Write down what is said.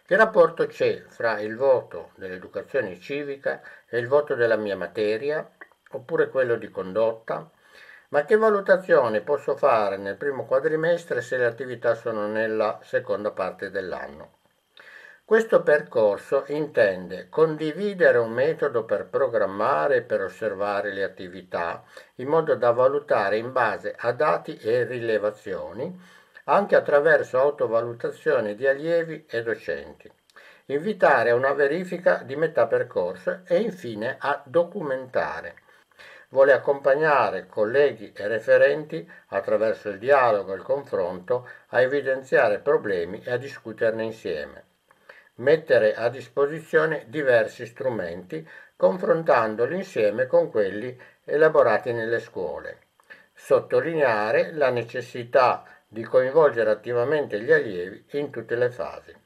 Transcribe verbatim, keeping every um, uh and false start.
Che rapporto c'è fra il voto dell'educazione civica e il voto della mia materia, oppure quello di condotta? Ma che valutazione posso fare nel primo quadrimestre se le attività sono nella seconda parte dell'anno? Questo percorso intende condividere un metodo per programmare e per osservare le attività, in modo da valutare in base a dati e rilevazioni, anche attraverso autovalutazioni di allievi e docenti. Invitare a una verifica di metà percorso e infine a documentare. Vuole accompagnare colleghi e referenti attraverso il dialogo e il confronto a evidenziare problemi e a discuterne insieme. Mettere a disposizione diversi strumenti, confrontandoli insieme con quelli elaborati nelle scuole. Sottolineare la necessità di coinvolgere attivamente gli allievi in tutte le fasi.